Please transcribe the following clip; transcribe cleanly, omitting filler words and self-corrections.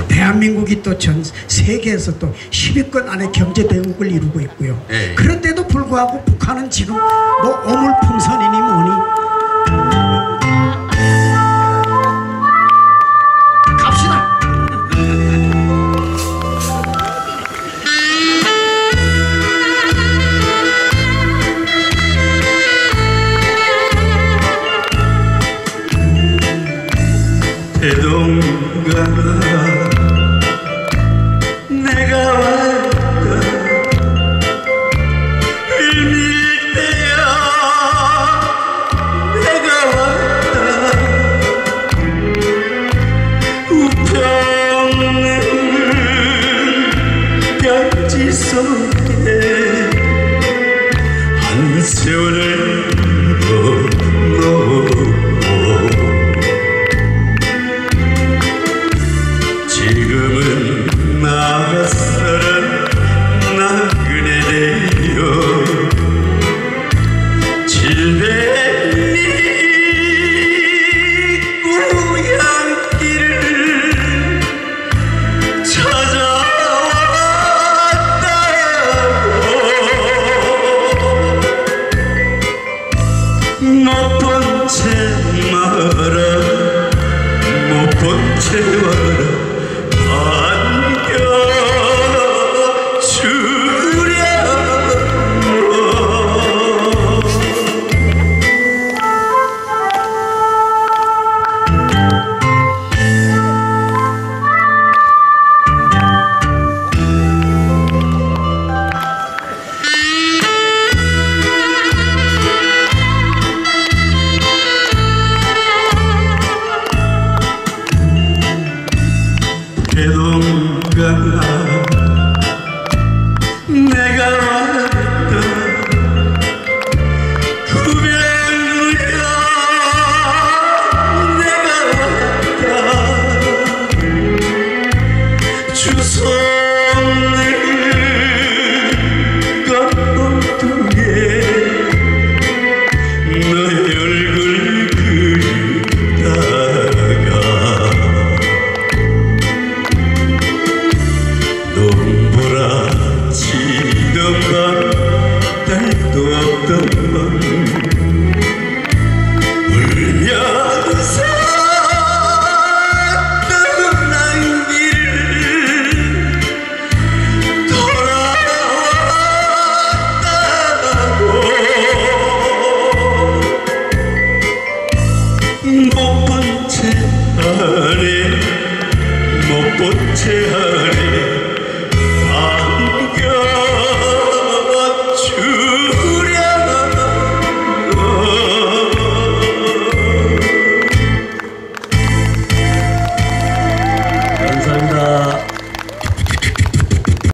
대한민국이 또 전 세계에서 또 10위권 안에 경제 대국을 이루고 있고요. 네. 그런데도 불구하고 북한은 지금 뭐 어물풍선이니 뭐니 갑시다. 대동강 내가 왔다 을밀대야 내가 왔다 우편은 벽지 속에 한 세월을 넣어 지금은 나가서는 나그네래요 질배미 고향길을 찾아왔다고 못 본 채 마라 못 본 채 와라 대동강아 내가 왔다 구별무야 내가 왔다 주섬는 꽃봉투에 너의 얼굴 그리다가 눈보라 치던 밤 달도 없던 밤 울면서 떠난 길을 돌아왔다고 못 본 채 하네 못 본 채 하네